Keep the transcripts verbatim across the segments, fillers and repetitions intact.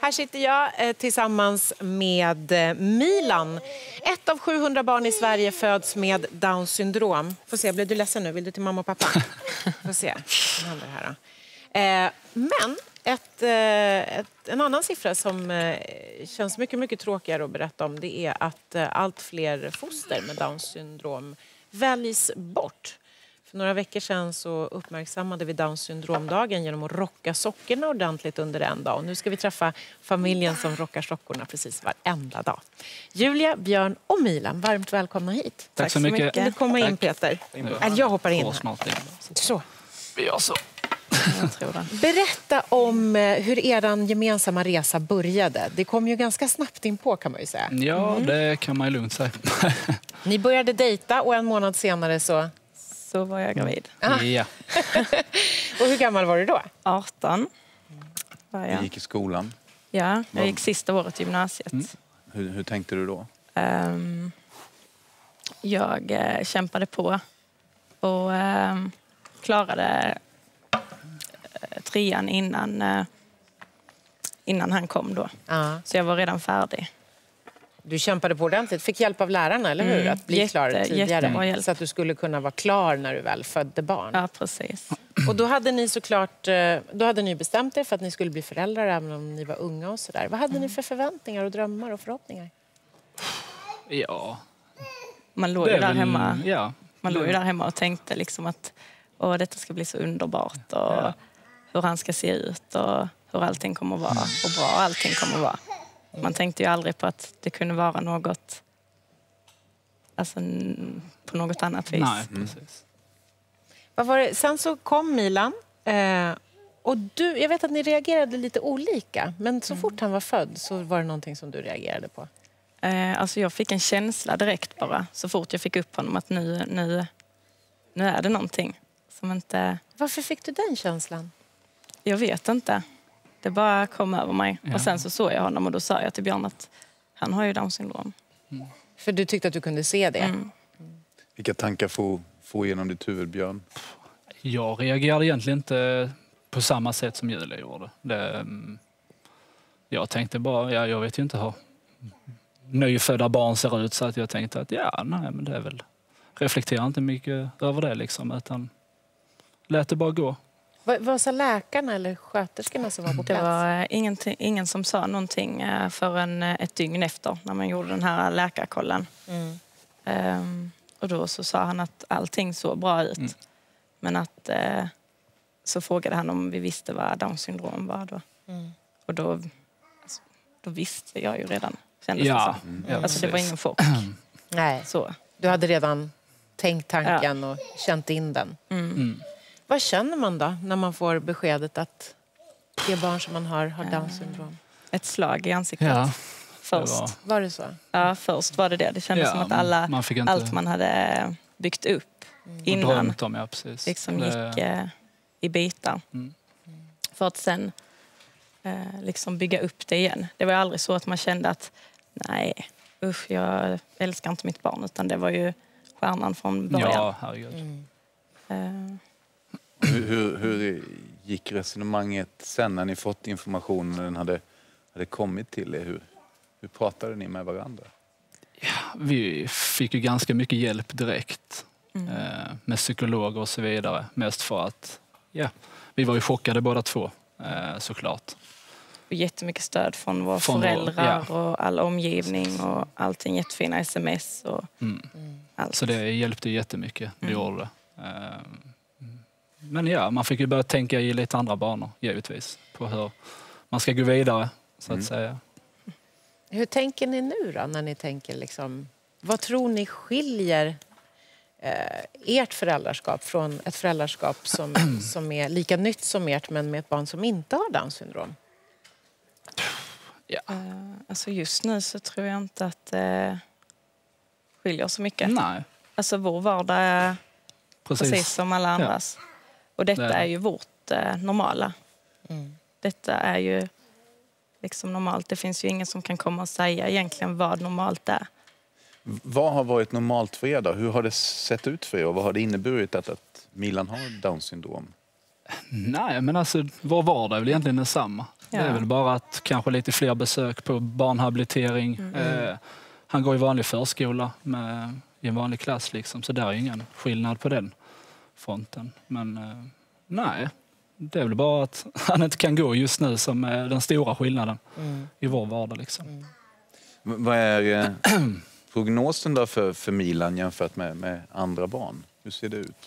Här sitter jag eh, tillsammans med eh, Milan. Ett av sjuhundra barn i Sverige föds med Downs syndrom. Får se, blir du ledsen nu? Vill du till mamma och pappa? Får se, vad händer här då? Eh, men ett, eh, ett, en annan siffra som eh, känns mycket, mycket tråkigare att berätta om, det är att eh, allt fler foster med Downs syndrom väljs bort. För några veckor sedan så uppmärksammade vi Downs syndromdagen genom att rocka sockorna ordentligt under en dag. Och nu ska vi träffa familjen som rockar sockorna precis varenda dag. Julia, Björn och Milan, varmt välkomna hit. Tack, Tack så mycket. mycket. Vill du komma in, Peter? Tack. Jag hoppar in här. Så. Vi gör så. Berätta om hur er gemensamma resa började. Det kom ju ganska snabbt in på, kan man ju säga. Ja, mm. det kan man ju lugnt säga. Ni började dejta och en månad senare så... Så var jag gravid. Ah. Ja. Och hur gammal var du då? arton. Var jag. Du gick i skolan? Ja, jag gick sista året i gymnasiet. Mm. Hur, hur tänkte du då? Um, jag uh, kämpade på och uh, klarade uh, trean innan, uh, innan han kom då. Ah. Så jag var redan färdig. Du kämpade på ordentligt. Fick hjälp av lärarna, eller hur? Mm, att bli jätte, klar tidigare. Så att du skulle kunna vara klar när du väl födde barn. Ja, precis. Och då hade ni såklart då hade ni bestämt er för att ni skulle bli föräldrar även om ni var unga och sådär. Vad hade mm. ni för förväntningar och drömmar och förhoppningar? Ja. Man låg ju där väl, hemma. Ja. Man låg ju där hemma och tänkte liksom att åh, detta ska bli så underbart och ja. hur han ska se ut och hur allting kommer att vara och bra allting kommer att vara. Man tänkte ju aldrig på att det kunde vara något, alltså på något annat vis. Nej, precis. Vad var det? Sen så kom Milan eh, och du, jag vet att ni reagerade lite olika, men så fort han var född så var det någonting som du reagerade på. Eh, alltså jag fick en känsla direkt bara, så fort jag fick upp honom att nu, nu, nu är det någonting som inte... Varför fick du den känslan? Jag vet inte. Det bara kom över mig. Ja. Och sen så såg jag honom och då sa jag till Björn att han har ju Downs syndrom. Mm. För du tyckte att du kunde se det? Mm. Vilka tankar får, får genom ditt huvud, Björn? Jag reagerade egentligen inte på samma sätt som Julia gjorde. Det, jag tänkte bara, ja, jag vet ju inte hur nyfödda barn ser ut, så att jag tänkte att ja, nej, men det är väl... Reflekterar inte mycket över det liksom, utan lät det bara gå. Vad, vad sa läkarna eller sköterskorna som var på plats? Det var ingen, ingen som sa någonting förrän ett dygn efter när man gjorde den här läkarkollen. Mm. Um, och då så sa han att allting såg bra ut. Mm. Men att uh, så frågade han om vi visste vad Downs syndrom var då. Mm. Och då, alltså, då visste jag ju redan. Kändes ja. det mm. Alltså det var ingen chock. Nej, så. Du hade redan tänkt tanken ja. och känt in den. Mm. Mm. Vad känner man då när man får beskedet att det barn som man har har Downs syndrom? Ett slag i ansiktet. Ja, först. Var... var det så? Ja, först var det det. Det kändes ja, som att alla, man inte... allt man hade byggt upp mm. innan om, ja, precis. liksom det... gick eh, i bitar. Mm. För att sen eh, liksom bygga upp det igen. Det var aldrig så att man kände att nej, usch, jag älskar inte mitt barn. Utan det var ju stjärnan från början. Ja, herregud. Mm. Eh, Hur, hur, hur gick resonemanget sen när ni fått informationen när den hade, hade kommit till er? Hur, hur pratade ni med varandra? Ja, vi fick ju ganska mycket hjälp direkt mm. eh, med psykologer och så vidare. Mest för att ja, vi var ju chockade båda två, eh, såklart. Och jättemycket stöd från våra från föräldrar vår, ja. och all omgivning och allting, jättefina sms och mm. allt. Så det hjälpte jättemycket, det mm. gjorde det. Eh, Men ja, man fick ju börja tänka i lite andra banor, givetvis. På hur man ska gå vidare, så att mm. säga. Hur tänker ni nu då, när ni tänker liksom... Vad tror ni skiljer eh, ert föräldraskap från ett föräldraskap som, som är lika nytt som ert, men med ett barn som inte har Downs syndrom? Ja. Uh, alltså just nu så tror jag inte att det uh, skiljer så mycket. Nej. Alltså vår vardag är precis, precis som alla andras. Ja. Och detta det är. är ju vårt eh, normala. Mm. Detta är ju liksom normalt. Det finns ju ingen som kan komma och säga egentligen vad normalt är. Vad har varit normalt för er då? Hur har det sett ut för er? Och vad har det inneburit att, att Milan har Downs syndrom? Nej, men alltså vår vardag är väl egentligen densamma. Det är väl bara att kanske lite fler besök på barnhabilitering. Mm. Eh, han går i vanlig förskola med, i en vanlig klass liksom, så där är ingen skillnad på den fronten. Men eh, nej, det är väl bara att han inte kan gå just nu som är den stora skillnaden mm. i vår vardag. Liksom. Mm. Vad är eh, prognosen då för, för Milan jämfört med, med andra barn? Hur ser det ut?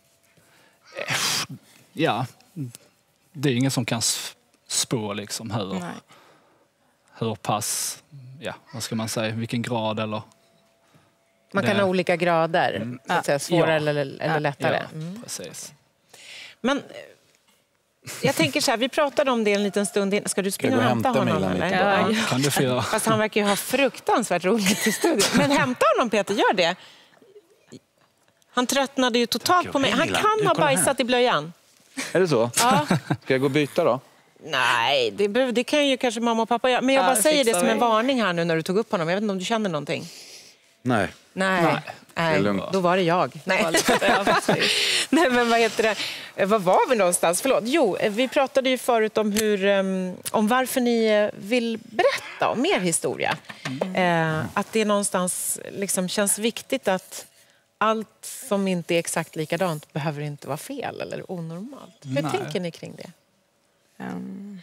Ja, det är ingen som kan spå liksom hur, Nej. hur pass, ja, vad ska man säga, vilken grad eller... Man kan det... ha olika grader, mm. så att säga, svårare ja. eller, eller ja. lättare. Ja, mm. precis. Men jag tänker så här, vi pratade om det en liten stund innan. Ska du springa och hämta honom? Milan eller? Ja, ja. Kan du få... Fast han verkar ju ha fruktansvärt roligt i studion. Men hämta honom, Peter, gör det. Han tröttnade ju totalt på mig. Han kan ha bajsat i blöjan. Är det så? Ja. Ska jag gå och byta då? Nej, det, behöver, det kan ju kanske mamma och pappa göra. Men jag bara ja, säger det som en varning här nu när du tog upp honom. Jag vet inte om du känner någonting. Nej. Nej, Nej. Nej. Det då var det jag. Nej. Nej, men vad heter det? Vad var vi någonstans? Förlåt. Jo, vi pratade ju förut om, hur, um, om varför ni vill berätta om mer historia. Mm. Eh, att det någonstans liksom känns viktigt att allt som inte är exakt likadant behöver inte vara fel eller onormalt. Hur Nej. tänker ni kring det? Um...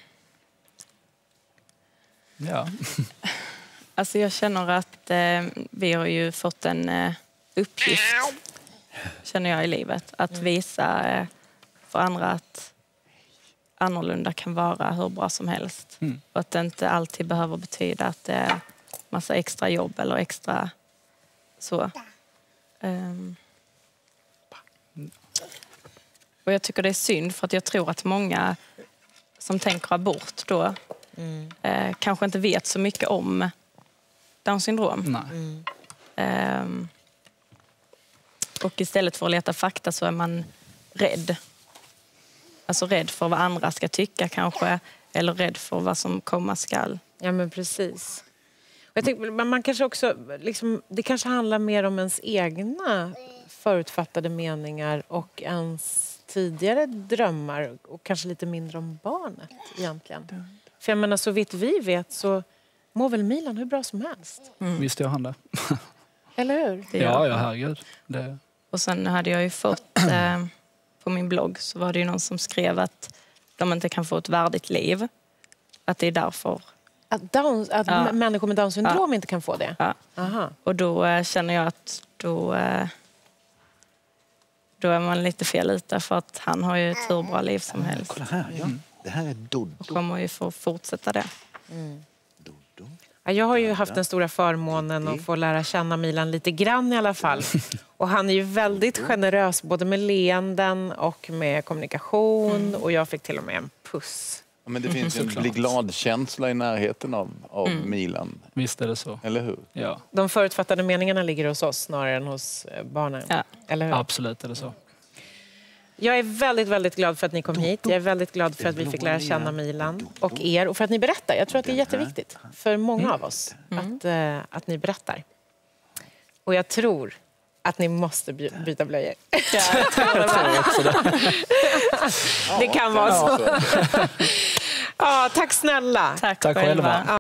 Ja. Alltså jag känner att eh, vi har ju fått en eh, uppgift, känner jag, i livet. Att visa eh, för andra att annorlunda kan vara hur bra som helst. Mm. Och att det inte alltid behöver betyda att det är massa extra jobb eller extra så. Um. Och jag tycker det är synd, för att jag tror att många som tänker abort då mm. eh, kanske inte vet så mycket om Downs syndrom. Nej. Mm. Um, och istället för att leta fakta så är man rädd. Alltså rädd för vad andra ska tycka kanske. Eller rädd för vad som komma skall. Ja, men precis. Och jag tänker, man kanske också, liksom, det kanske handlar mer om ens egna förutfattade meningar och ens tidigare drömmar. Och kanske lite mindre om barnet egentligen. Mm. För jag menar, så vitt vi vet så mår väl Milan hur bra som helst. Mm. Visst gör han det. Eller hur? Det ja, ja, herregud. Det... Och sen hade jag ju fått, eh, på min blogg så var det ju någon som skrev att de inte kan få ett värdigt liv. Att det är därför. Att, Down, att ja. människor med Downs syndrom ja. inte kan få det? Ja. Aha. Och då eh, känner jag att då, eh, då är man lite fel ute, för att han har ju ett hur bra liv som helst. Kolla här, ja. Mm. Det här är Dodo. Och kommer ju få fortsätta det. Mm. Jag har ju haft den stora förmånen att få lära känna Milan lite grann i alla fall. Och han är ju väldigt generös både med leenden och med kommunikation. Mm. Och jag fick till och med en puss. Ja, men det finns ju en bli glad-känsla i närheten av, av mm. Milan. Visst är det så. Eller hur? Ja. De förutfattade meningarna ligger hos oss snarare än hos barnen. Ja. Eller hur? Absolut är det så. Jag är väldigt, väldigt glad för att ni kom hit. Jag är väldigt glad för att vi fick lära känna Milan och er. Och för att ni berättar. Jag tror att det är jätteviktigt för många av oss mm. att, uh, att ni berättar. Och jag tror att ni måste by byta blöjor. Ja, jag tror det, också det. Det kan vara så. Ja, tack snälla. Tack, tack själva.